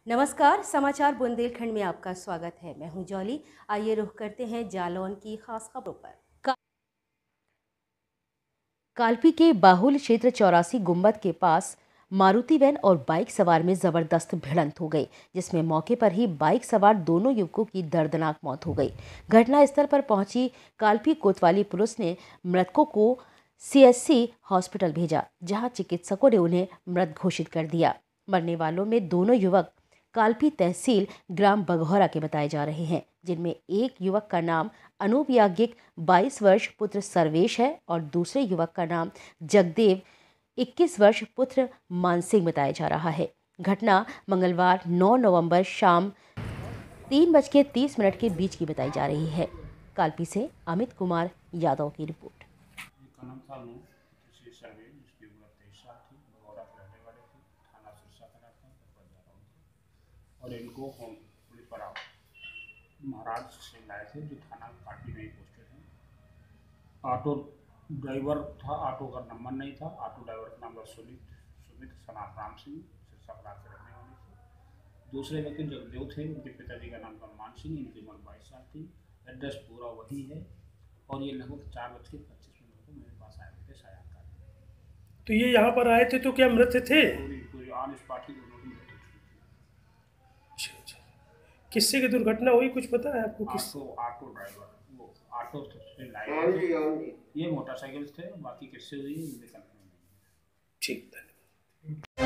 नमस्कार, समाचार बुंदेलखंड में आपका स्वागत है। मैं हूं जॉली। आइए रुख करते हैं जालौन की खास खबरों पर। कालपी के बाहुल क्षेत्र 84 गुंबद के पास मारुति वैन और बाइक सवार में जबरदस्त भिड़ंत हो गई, जिसमें मौके पर ही बाइक सवार दोनों युवकों की दर्दनाक मौत हो गई। घटनास्थल पर पहुंची कालपी कोतवाली पुलिस ने मृतकों को सीएससी हॉस्पिटल भेजा, जहां चिकित्सकों ने उन्हें मृत घोषित कर दिया। मरने वालों में दोनों युवक कालपी तहसील ग्राम बघौरा के बताए जा रहे हैं, जिनमें एक युवक का नाम अनूप याज्ञिक 22 वर्ष पुत्र सर्वेश है और दूसरे युवक का नाम जगदेव 21 वर्ष पुत्र मानसिंह बताया जा रहा है। घटना मंगलवार 9 नवंबर शाम 3:30 के बीच की बताई जा रही है। कालपी से अमित कुमार यादव की रिपोर्ट। और इनको पुलिस पर महाराज से लाए थे, जो थाना काटी नहीं पोस्टेड है। ऑटो ड्राइवर था, ऑटो का नंबर नहीं था। ऑटो ड्राइवर का नाम सुमित सनात राम सिंह सिरसा के रहने वाले थे। दूसरे व्यक्ति जगदेव थे, उनके पिताजी का नाम मान सिंह, इनकी उम्र 22 साल थी। एड्रेस पूरा वही है और ये लगभग 4:25 को मेरे पास आए थे साया का। तो ये यहाँ पर आए थे तो क्या मृत थे? पूरी ऑन स्पॉट ही दोनों की मृत्यु हुई थी। अच्छा। किससे की दुर्घटना हुई, कुछ पता है आपको? ऑटो ड्राइवर, वो ऑटो से लाए थे, ये मोटरसाइकिल थे, बाकी किससे हुई मुझे कंफर्म नहीं है। ठीक, धन्यवाद।